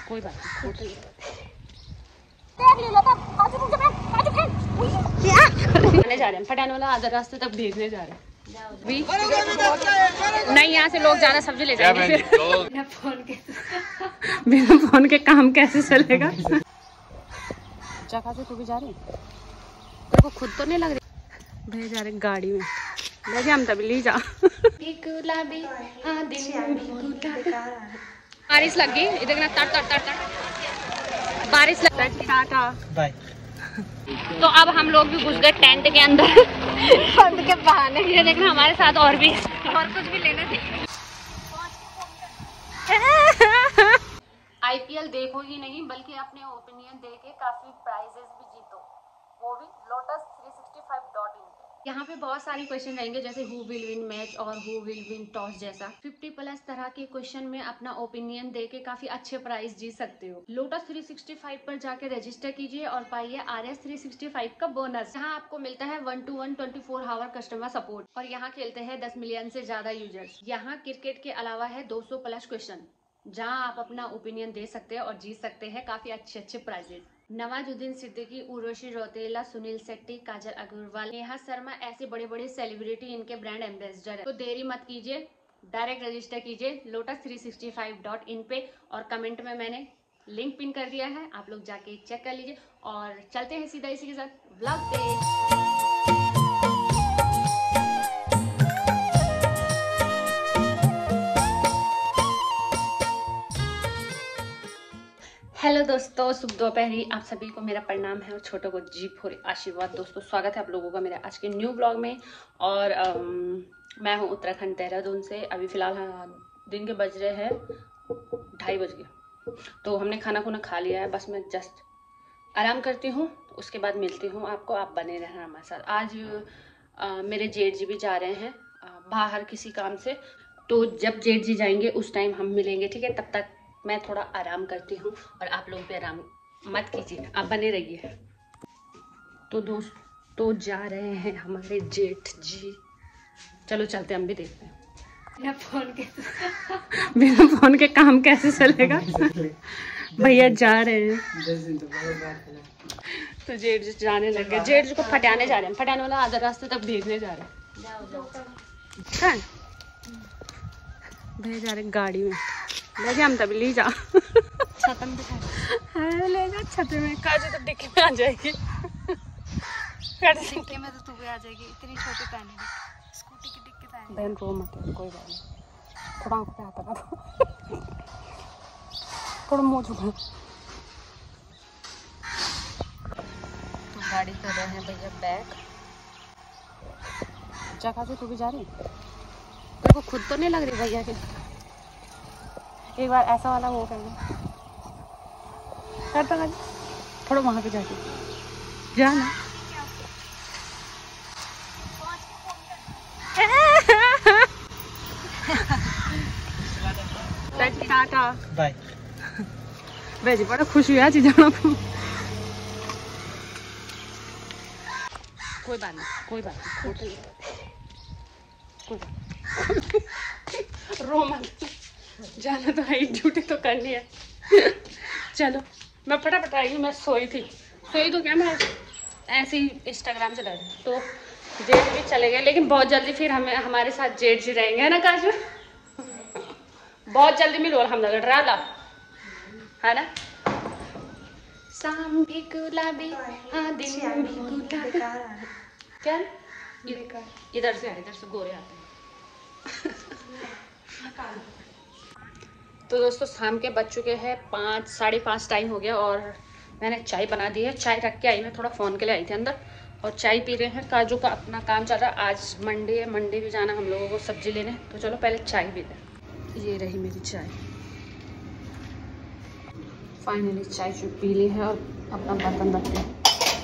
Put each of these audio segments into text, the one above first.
कोई बात नहीं। आने जा रहे हैं, फटाने वाला आधा रास्ते तक भेजने जा रहे हैं। नहीं, यहाँ से लोग ज्यादा सब्जी ले जाएंगे फिर। बिना फोन के काम कैसे चलेगा? जगह से तू भी जा रही है, तेरे को खुद तो नहीं लग रही? भेज जा रहे गाड़ी में, ले जा हम तभी ले जा। बारिश लग गई इधर ना, तड़ तड़ तड़ तड़ बारिश लग रही। Tata bye. तो अब हम लोग भी घुस गए टेंट के अंदर बंद के बहाने। ये देखना हमारे साथ और भी और कुछ भी लेने थे। आईपीएल देखो ही नहीं बल्कि अपने ओपिनियन दे के काफी प्राइजेस भी जीतो, वो भी lotus365.in पे। यहाँ पे बहुत सारी क्वेश्चन रहेंगे जैसे हु विल विन मैच और हु विल विन टॉस जैसा 50+ तरह के क्वेश्चन में अपना ओपिनियन देके काफी अच्छे प्राइस जीत सकते हो। लोटस 365 पर जाके रजिस्टर कीजिए और पाइए RS365 का बोनस। यहाँ आपको मिलता है 1-to-1 24 आवर कस्टमर सपोर्ट और यहाँ खेलते हैं 10 मिलियन से ज्यादा यूजर्स। यहाँ क्रिकेट के अलावा है 200+ क्वेश्चन जहाँ आप अपना ओपिनियन दे सकते हैं और जीत सकते हैं काफी अच्छे प्राइजेस। नवाजुद्दीन सिद्दीकी, उर्वशी रौतेला, सुनील शेट्टी, काजल अग्रवाल, नेहा शर्मा ऐसे बड़े बड़े सेलिब्रिटी इनके ब्रांड एम्बेसडर है। तो देरी मत कीजिए, डायरेक्ट रजिस्टर कीजिए lotus365.in पे और कमेंट में मैंने लिंक पिन कर दिया है, आप लोग जाके चेक कर लीजिए। और चलते हैं सीधा इसी के साथ व्लॉग पे। हेलो दोस्तों, शुभ दोपहरी। आप सभी को मेरा प्रणाम है और छोटों को जी भोरे आशीर्वाद। दोस्तों स्वागत है आप लोगों का मेरे आज के न्यू ब्लॉग में। और मैं हूँ उत्तराखंड देहरादून से। अभी फ़िलहाल दिन के बज रहे हैं 2:30 बज गए। तो हमने खाना खुना खा लिया है, बस मैं जस्ट आराम करती हूँ, उसके बाद मिलती हूँ आपको। आप बने रहना हमारे साथ। आज मेरे जेठ जी भी जा रहे हैं बाहर किसी काम से, तो जब जेठ जी जाएंगे उस टाइम हम मिलेंगे, ठीक है? तब तक मैं थोड़ा आराम करती हूँ और आप लोग भी आराम मत कीजिए, आप बने रहिए। तो दोस्तों जा रहे हैं हमारे जेठ जी, चलो चलते हम भी देखते हैं। बिना फोन के काम कैसे चलेगा? भैया जा रहे हैं तो जेठ जी जाने लगे। जेठ जी को फटाने जा रहे हैं, फटाने वाला आधा रास्ते तक भेजने जा रहे हैं। भेज जा रहे गाड़ी में, ले जा हम तभी ले जा। छतम हाँ ले जा छत में। काजू तो डिक्की में आ जाएगी। डिक्की में तो तू भी आ जाएगी, इतनी छोटी पहनी स्कूटी की डिक्की पहनी। बहन रो मत, कोई बात नहीं, थोड़ा आँख पे आता था थोड़ा मुँह झुका। तो गाड़ी कर रहे हैं भैया बैक। जगह से तू भी जा रही, तेरे को खुद तो नहीं लग रही भैया की? एक बार ऐसा वाला वो करता ना, थोड़ा वहां पे जाके जाना। Tata bye. वैसे बड़ा खुश हुआ जी जाना। कोई बात नहीं, कोई बात नहीं, रो मत, जाना तो है, ड्यूटी तो करनी है। चलो मैं फटाफट आई हूँ। मैं सोई तो क्या, मैं ऐसे ही इंस्टाग्राम चला रही। तो जेठ भी चले गए, लेकिन बहुत जल्दी फिर हमारे साथ जेठ जी रहेंगे, है ना काजू? बहुत जल्दी मिलो हम लोग, डरा है ना? शाम भी गुलाबी दिन भी गुलाबी। क्या इधर से गोरे आते हैं। तो दोस्तों शाम के बज चुके हैं 5, 5:30 टाइम हो गया और मैंने चाय बना दी है। चाय रख के आई, मैं थोड़ा फ़ोन के लिए आई थी अंदर और चाय पी रहे हैं। काजू का अपना काम चल रहा है, आज मंडे है, मंडे भी जाना हम लोगों को सब्जी लेने। तो चलो पहले चाय पी लें। ये रही मेरी चाय, फाइनली चाय पी ली है और अपना बर्तन रखते हैं।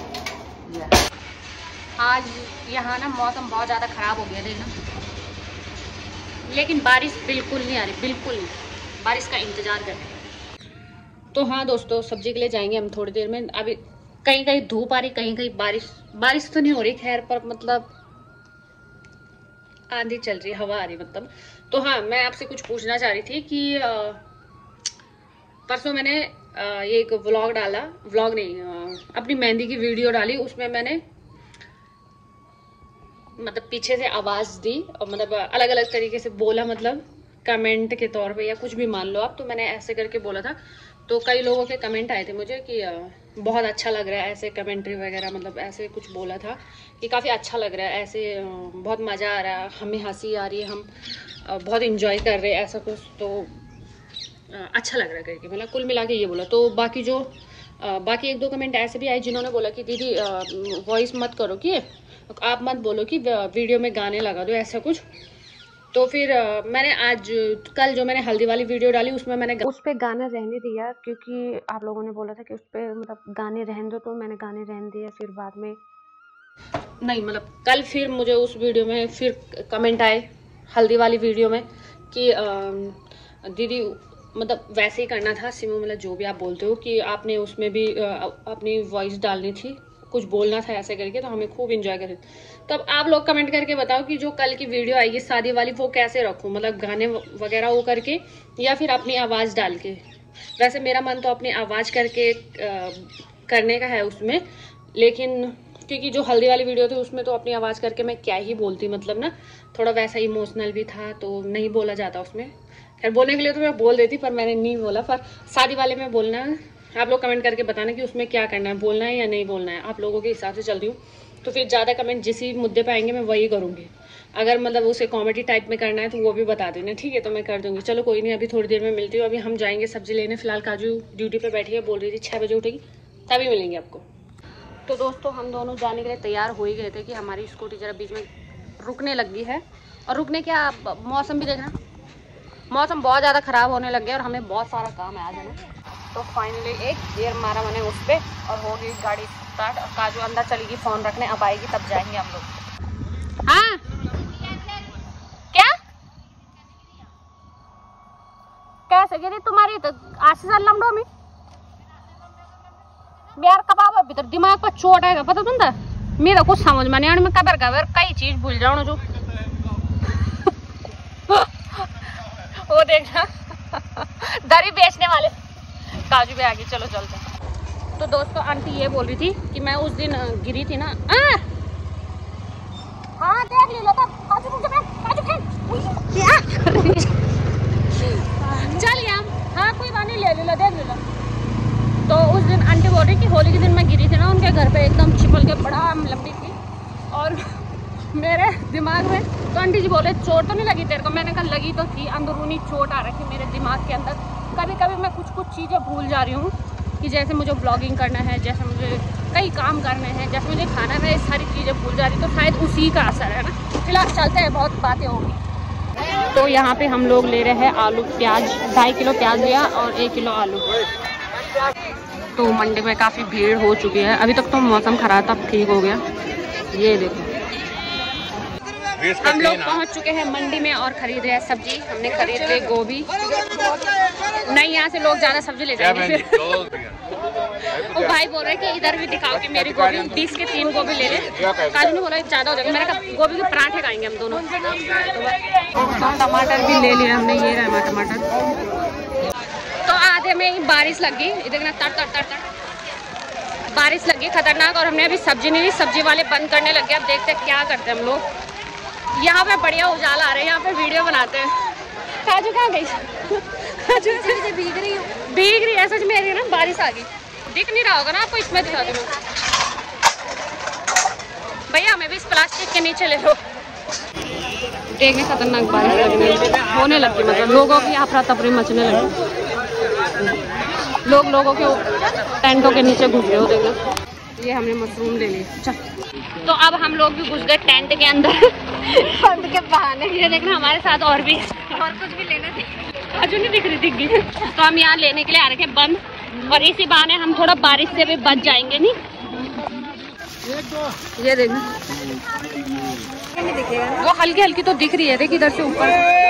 आज यहाँ ना मौसम बहुत ज़्यादा ख़राब हो गया देखना, लेकिन बारिश बिल्कुल नहीं आ रही, बिल्कुल नहीं। बारिश का इंतज़ार करें। तो हाँ दोस्तों, सब्जी के लिए जाएंगे हम थोड़ी देर में। अभी कहीं कहीं धूप आ रही, कहीं कहीं बारिश तो नहीं हो रही खैर, पर मतलब आंधी चल रही, हवा आ रही मतलब। तो हाँ, मैं आपसे कुछ पूछना चाह रही थी कि परसों मैंने ये एक व्लॉग डाला, व्लॉग नहीं, अपनी मेहंदी की वीडियो डाली। उसमें मैंने मतलब पीछे से आवाज़ दी और मतलब अलग अलग तरीके से बोला, मतलब कमेंट के तौर पे या कुछ भी मान लो आप। तो मैंने ऐसे करके बोला था, तो कई लोगों के कमेंट आए थे मुझे कि बहुत अच्छा लग रहा है, ऐसे कमेंट्री वगैरह, मतलब ऐसे कुछ बोला था कि काफ़ी अच्छा लग रहा है, ऐसे बहुत मज़ा आ रहा है, हमें हंसी आ रही है, हम बहुत इंजॉय कर रहे हैं, ऐसा कुछ। तो अच्छा लग रहा है करके, मतलब कुल मिला के ये बोला। तो बाकी जो बाकी एक दो कमेंट ऐसे भी आए जिन्होंने बोला कि दीदी वॉइस मत करो, कि आप मत बोलो कि वीडियो में गाने लगा दो, ऐसा कुछ। तो फिर मैंने कल जो मैंने हल्दी वाली वीडियो डाली उसमें मैंने उस पर गाना रहने दिया, क्योंकि आप लोगों ने बोला था कि उस पर मतलब गाने रहने दो, तो मैंने गाने रहने दिया। फिर बाद में नहीं, मतलब कल फिर मुझे उस वीडियो में फिर कमेंट आए हल्दी वाली वीडियो में कि दीदी मतलब वैसे ही करना था सिमू, मतलब जो भी आप बोलते हो कि आपने उसमें भी अपनी वॉइस डालनी थी, कुछ बोलना था ऐसे करके, तो हमें खूब इंजॉय करें। तो अब आप लोग कमेंट करके बताओ कि जो कल की वीडियो आएगी शादी वाली वो कैसे रखूं, मतलब गाने वगैरह वो करके या फिर अपनी आवाज़ डाल के। वैसे मेरा मन तो अपनी आवाज़ करके करने का है उसमें, लेकिन क्योंकि जो हल्दी वाली वीडियो थी उसमें तो अपनी आवाज़ करके मैं क्या ही बोलती, मतलब ना थोड़ा वैसा इमोशनल भी था, तो नहीं बोला जाता उसमें। खैर बोलने के लिए तो मैं बोल देती, पर मैंने नहीं बोला। पर शादी वाले में बोलना, आप लोग कमेंट करके बताना कि उसमें क्या करना है, बोलना है या नहीं बोलना है, आप लोगों के हिसाब से चल रही हूँ। तो फिर ज़्यादा कमेंट जिस मुद्दे पे आएंगे मैं वही करूँगी। अगर मतलब उसे कॉमेडी टाइप में करना है तो वो भी बता देना, ठीक है, तो मैं कर दूँगी। चलो कोई नहीं, अभी थोड़ी देर में मिलती हूँ। अभी हम जाएंगे सब्जी लेने। फिलहाल काजू ड्यूटी पर बैठी है, बोल रही थी 6 बजे उठेगी, तभी मिलेंगे आपको। तो दोस्तों हम दोनों जाने के लिए तैयार हो ही गए थे कि हमारी स्कूटी जरा बीच में रुकने लगी है। और रुकने क्या, मौसम भी देखना, मौसम बहुत ज़्यादा ख़राब होने लग गया और हमें बहुत सारा काम है आज, है ना। तो फाइनली एक गियर मारा मैंने उस पर और हो गई गाड़ी स्टार्ट। और काजू अंदर चलेगी फ़ोन रखने, अब आएगी तब जाएंगे हम लोग। हाँ क्या कैसे गिरी तुम्हारी तो आशीष लमडो में बिहार कबाब भीतर दिमाग पर चोट आएगा, पता तुमदा मेरा कुछ समझ में नहीं आने में कबर कबर कई चीज भूल जाओ जो वो देखना दरी बेचने वाले काजू भी आ गई। चलो चलते हैं। तो दोस्तों आंटी ये बोल रही थी कि मैं उस दिन गिरी थी ना। हाँ देख ली लो काजू चल गया। हाँ कोई बात नहीं, ले लो देख लो। तो उस दिन आंटी बोल रही कि होली के दिन मैं गिरी थी ना उनके घर पे, एकदम छिपल के बड़ा लंबी थी और मेरे दिमाग में। तो आंटी जी बोले चोट तो नहीं लगी तेरे को? मैंने कहा लगी तो थी, अंदरूनी चोट आ रखी मेरे दिमाग के अंदर। कभी कभी मैं कुछ कुछ चीज़ें भूल जा रही हूँ कि जैसे मुझे ब्लॉगिंग करना है, जैसे मुझे कई काम करने हैं, जैसे मुझे खाना है, सारी चीज़ें भूल जा रही। तो शायद उसी का असर है ना। फिलहाल चलते हैं, बहुत बातें होंगी। तो यहाँ पे हम लोग ले रहे हैं आलू प्याज, 2.5 किलो प्याज लिया और 1 किलो आलू। तो मंडी में काफ़ी भीड़ हो चुकी है। अभी तक तो मौसम खराब था, ठीक हो गया। ये देखो हम लोग पहुंच चुके हैं मंडी में और खरीद रहे हैं सब्जी। हमने खरीद ली गोभी, नहीं यहाँ से लोग ज़्यादा सब्जी ले जाएंगे फिर। वो भाई बोल रहे कि इधर भी दिखाओ कि मेरी गोभी 20 के 3 गोभी ले ले। काजू ने बोला ज़्यादा हो जाएगा, मैंने कहा गोभी के पराठे खाएंगे हम दोनों। तो टमाटर भी ले लिया हमने, ये रहा टमाटर। तो आधे में ही बारिश लग गई, इधर ना तड़ तड़ तड़ तड़ बारिश लग गई खतरनाक। और हमने अभी सब्जी नहीं ली, सब्जी वाले बंद करने लग गए। अब देखते हैं क्या करते हैं हम लोग। यहाँ पे बढ़िया उजाला आ रहे हैं, यहाँ पे वीडियो बनाते हैं। काजू कहाँ गई? काजू से भीग रही है सच में ना, बारिश आ गई। दिख नहीं रहा होगा ना आपको, इसमें दिखा दूँ भैया, हमें भी इस प्लास्टिक के नीचे ले लो। देखने खतरनाक बारिश लगने होने लगी, मतलब लोगों की अफरा तफरी मचने लगी। लोगों के टेंटों के नीचे घुस गए हो। देखो ये हमने मशरूम ले ली। चल तो अब हम लोग भी घुस गए टेंट के अंदर बंद के बहाने। ये देखना हमारे साथ और भी और कुछ भी लेना थी, काजू नहीं दिख रही। तो हम यहाँ लेने के लिए आ रखे बंद, और इसी बहाने हम थोड़ा बारिश से भी बच जाएंगे। नहीं ये देखना वो हल्की हल्की तो दिख रही है, देख इधर से ऊपर।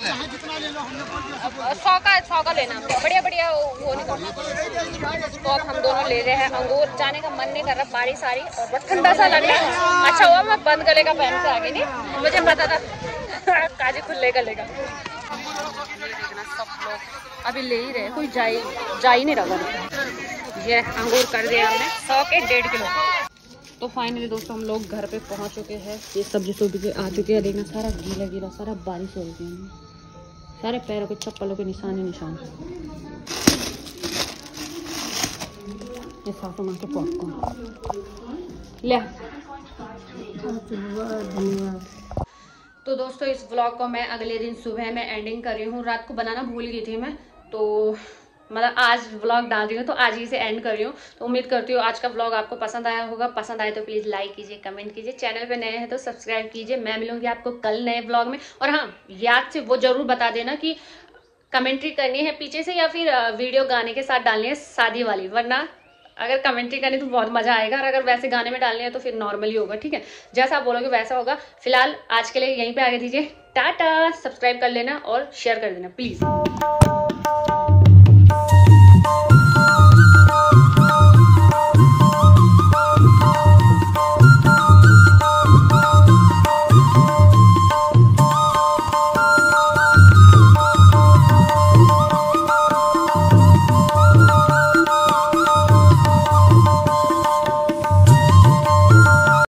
100 का लेना, बढ़िया बढ़िया वो नहीं करना। तो अब हम दोनों ले रहे हैं अंगूर। जाने का मन नहीं कर रहा, बारिश आ रही और बहुत ठंडा सा लग रहा है। अच्छा हुआ मैं बंद गले का पहन के आ गई, नहीं मुझे पता था काजी खुले गले का। सब लोग अभी ले ही रहे, कोई जा ही नहीं रहा। ये अंगूर कर दिया हमने 100 के 1.5 किलो। तो फाइनली दोस्तों हम लोग घर पे पहुंच चुके हैं। ये सब्जी के आ चुके हैं। देखना सारा गीला गीला, सारा बारिश हो रही है, सारे पैरों के चप्पलों के निशान ही निशान। ये सासू माँ के पॉपकॉर्न ले। तो दोस्तों इस व्लॉग को मैं अगले दिन सुबह में एंडिंग कर रही हूँ। रात को बनाना भूल गई थी मैं, तो मतलब आज व्लॉग डाल रही हूँ, तो आज ही से एंड कर रही हूँ। तो उम्मीद करती हूँ आज का व्लॉग आपको पसंद आया होगा। पसंद आए तो प्लीज़ लाइक कीजिए, कमेंट कीजिए। चैनल पे नए हैं तो सब्सक्राइब कीजिए। मैं मिलूंगी आपको कल नए व्लॉग में। और हाँ, याद से वो जरूर बता देना कि कमेंट्री करनी है पीछे से या फिर वीडियो गाने के साथ डालनी है शादी वाली, वरना अगर कमेंट्री करनी तो बहुत मजा आएगा, और अगर वैसे गाने में डालने हैं तो फिर नॉर्मली होगा। ठीक है, जैसा आप बोलोगे वैसा होगा। फिलहाल आज के लिए यहीं पे आगे दीजिए। टाटा। सब्सक्राइब कर लेना और शेयर कर देना प्लीज।